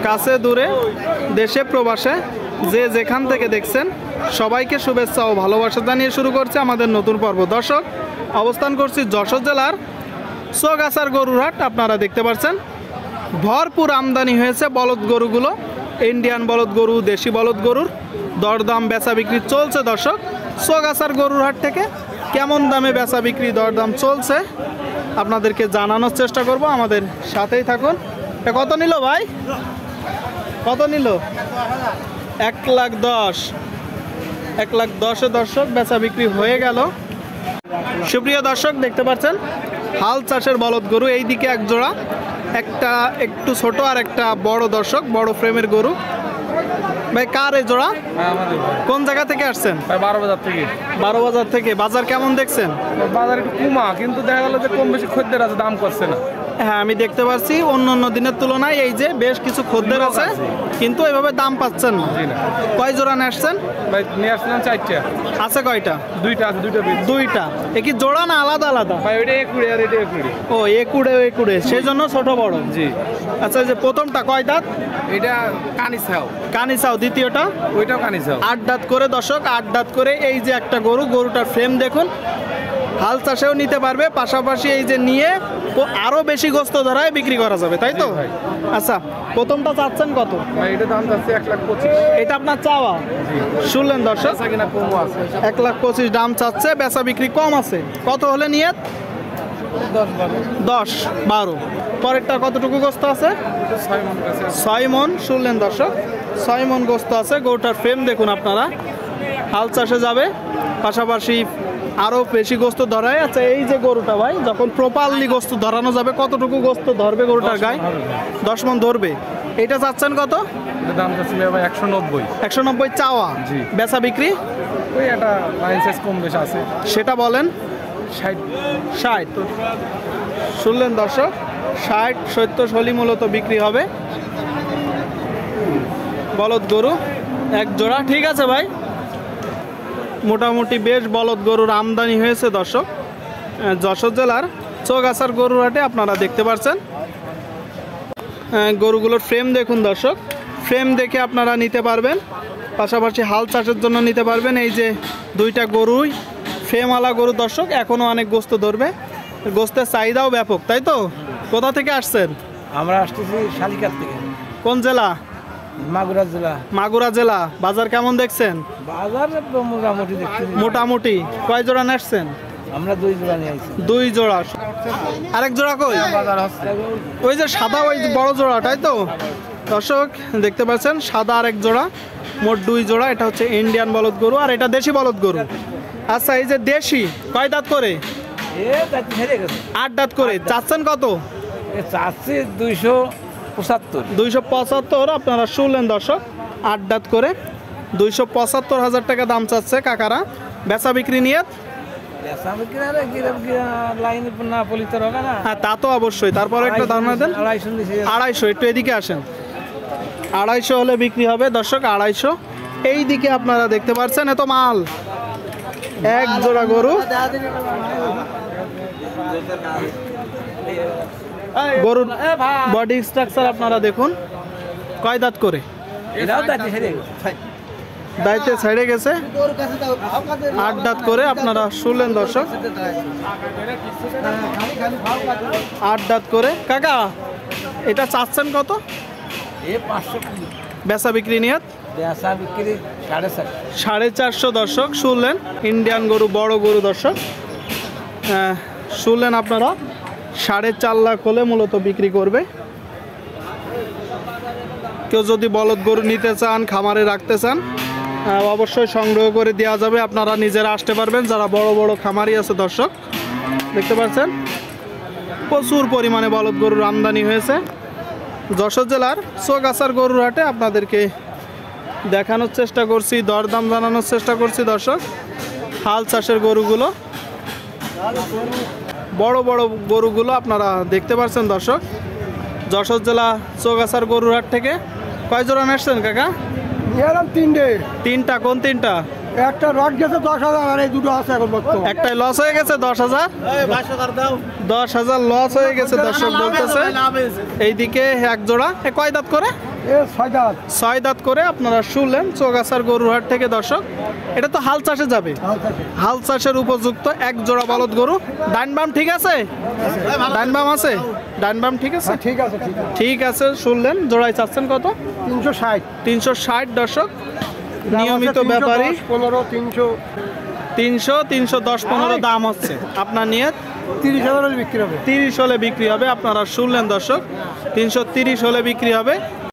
কাছে দূরে দেশে প্রবাসে যে যেখান থেকে দেখছেন সবাইকে শুভেচ্ছা ও ভালোবাসা জানিয়ে শুরু করছে আমাদের নতুন পর্ব। দর্শক, অবস্থান করছি যশোর জেলার চৌগাছার গরুর হাট। আপনারা দেখতে পাচ্ছেন ভরপুর আমদানি হয়েছে বলদ গরুগুলো, ইন্ডিয়ান বলদ গরু, দেশি বলদ গরুর দরদাম বেচা বিক্রি চলছে। দর্শক, চৌগাছার গরুর হাট থেকে কেমন দামে বেচা বিক্রি দরদাম চলছে আপনাদেরকে জানানোর চেষ্টা করব, আমাদের সাথেই থাকুন। এটা কত নিল ভাই? কত নিল? 1,10,000। 1,10,000 দর্শক বেচা বিক্রি হয়ে গেল। সুপ্রিয় দর্শক, দেখতে পাচ্ছেন হাল চাষের বলদ গরু, এই দিকে এক জোড়া, একটা একটু ছোট আর একটা বড়। দর্শক, বড় ফ্রেমের গরু। ভাই কার এই জোড়া? কোন জায়গা থেকে আসছেন? 12 বাজার থেকে। 12 বাজার থেকে। বাজার কেমন দেখছেন? বাজার একটু কমা, কিন্তু দেখা গেল যে কম বেশি খদ্দের আছে, দাম করছে না। হ্যাঁ, আমি দেখতে পাচ্ছি অন্য দিনের তুলনায় এই যে বেশ কিছু খদ্দের আছে, কিন্তু এভাবে দাম পাচ্ছেন না। কয় জোড়া নিয়ে আসছেন? ভাই নিয়ে আসছিলাম 4টা। আছে কয়টা? 2টা আছে, 2টা বেশ। 2টা। এ কি জোড়া না আলাদা আলাদা? ভাই ওইটা 1 আর এটা 1। ও, একুড়ে, সেই জন্য ছোট বড়। জি। আচ্ছা, যে প্রথমটা কয় দাঁত? এটা কানিছাও। কানিছাও। দ্বিতীয়টা? ওইটাও কানিছাও। 8 দাঁত করে। দর্শক, 8 দাঁত করে। এই যে একটা গরু, গরুটার ফ্রেম দেখুন, হাল চাষেও নিতে পারবে, পাশাপাশি এই যে নিয়ে আরো বেশি গোস্ত ধরায় বিক্রি করা যাবে, তাই তো? আচ্ছা, প্রথমটা চাচ্ছেন কত? ভাই এটা দাম যাচ্ছে 1,25,000। এটা আপনার চাওয়া? শুনলেন দর্শক, কিনা কমও আছে। 1,25,000 দাম চাচ্ছে, বেচা বিক্রি কম আছে। কত হলে নিয়ত? 10-12। পরেরটা কতটুকু গোস্ত আছে? 6 মণ আছে। 6 মণ। শুনলেন দর্শক, 6 মণ গোস্ত আছে। গরুটার ফ্রেম দেখুন আপনারা, হাল চাষে যাবে, পাশাপাশি আরো বেশি গোস্ত ধরায়। আচ্ছা, এই যে গরুটা ভাই, যখন প্রপারলি গোস্ত ধরানো যাবে, কতটুকু গোস্ত ধরবে গরুটার গায়ে? 10 মণ ধরবে। এটা চাচ্ছেন কত? এটা দাম যাচ্ছে ভাই 190। 190 চাওয়া। জি। বেচা বিক্রি? ওই একটা লাইন সাইজ কম বেশি আছে। সেটা বলেন। 60। শুনলেন দর্শক, 60-70 হলি মূলত বিক্রি হবে বলদ গরু এক জোড়া। ঠিক আছে ভাই, মোটামুটি বেশ বলদ গরুর আমদানি হয়েছে দর্শক যশোর জেলার চৌগাছার গরুর হাটে। আপনারা দেখতে পাচ্ছেন গরুগুলোর ফ্রেম দেখুন দর্শক, ফ্রেম দেখে আপনারা নিতে পারবেন, পাশাপাশি হাল চাষের জন্য নিতে পারবেন। এই যে 2টা গরুই ফ্রেমওয়ালা গরু দর্শক, এখনও অনেক গোস্ত ধরবে, গোস্তের চাহিদাও ব্যাপক, তাই তো? কোথা থেকে আসছেন? আমরা আসতেছি শালিকার থেকে। কোন জেলা? মাগুরা জেলা। মাগুরা জেলা। বাজার কেমন দেখছেন? বাজার মোটামুটি দেখছি। মোটামুটি। কয় জোড়া নেসছেন? আমরা 2 জোড়া নিয়ে আসছি। 2 জোড়া। আরেক জোড়া কই? বাজার হচ্ছে ওই যে সাদা, ওই বড় জোড়া, তাই তো? দর্শক দেখতে পাচ্ছেন সাদা আরেক জোড়া, মোট 2 জোড়া। এটা হচ্ছে ইন্ডিয়ান বলদ গরু আর এটা দেশি বলদ গরু। আচ্ছা, এই যে দেশি কয় দাঁত করে? 8 দাঁত করে। চাচ্ছেন কত? চাচ্ছি 275। 275। আপনারা শুনলেন দর্শক, 8 দাঁত করে 275,000 টাকা দাম চাচ্ছে কাকারা। বেচা বিক্রি নিয়ে? হ্যাঁ, তা তো অবশ্যই। তারপরে একটা ধারণা দেন। 250। একটু এদিকে আসেন। 250 হলে বিক্রি হবে দর্শক, 250। এই দিকে আপনারা দেখতে পাচ্ছেন এত মাল, এক জোড়া গরু। গরুর বডি স্ট্রাকচার আপনারা দেখুন, কয় দাঁত করে? দাঁতে ছেড়ে গেছে, 8 দাঁত করে। আপনারা শুনলেন দর্শক, 8 দাঁত করে। কাকা, এটা চাচ্ছেন কত? 500। বেচা বিক্রি নিয়ে? বেচা বিক্রি 450। দর্শক শুনলেন, ইন্ডিয়ান গরু, বড় গরু দর্শক শুনলেন আপনারা, 4.5 লাখ হলে মূলত বিক্রি করবে। কেউ যদি বলদ গরু নিতে চান, খামারে রাখতে চান, অবশ্যই সংগ্রহ করে দেওয়া যাবে। আপনারা নিজেরা আসতে পারবেন, যারা বড় বড় খামারি আছে। দর্শক দেখতে পাচ্ছেন প্রচুর পরিমাণে বলদ গরুর আমদানি হয়েছে যশোর জেলার চৌগাছার গরুর হাটে। আপনাদেরকে দেখানোর চেষ্টা করছি, দরদাম জানানোর চেষ্টা করছি দর্শক। হাল চাষের গরুগুলো, বড় বড় গরুগুলো আপনারা দেখতে পাচ্ছেন দর্শক যশোর জেলা চৌগাছার গরুর হাট থেকে। কয় জোড়া নেসছেন কাকা? 3টা। কোন 3টা? একটা রড গেছে 10,000 আর এই দুটো আছে এখন বর্তমানে। একটাই লস হয়ে গেছে 10,000। 10,000 লস হয়ে গেছে দর্শক বলতেছে। এইদিকে এক জোড়া। কয় দাঁত করে? ছয় দাঁত করে আপনারা শুনলেন চৌগাছার গরুহাট থেকে দর্শক। এটা তো হাল চাষে যাবে, হাল চাষের উপযুক্ত এক জোড়া বলদ গরু। ডান বাম ঠিক আছে? ডান বাম আছে? ডান বাম ঠিক আছে? ঠিক আছে, শুনলেন। জোড়ায় চাচ্ছেন কত? 360 দর্শক। নিয়মিত ব্যাপারী 300, 310, 15 দাম হচ্ছে। আপনার নিয়ত 30 হলে বিক্রি হবে। আপনারা শুনলেন দর্শক, 330 হলে বিক্রি হবে।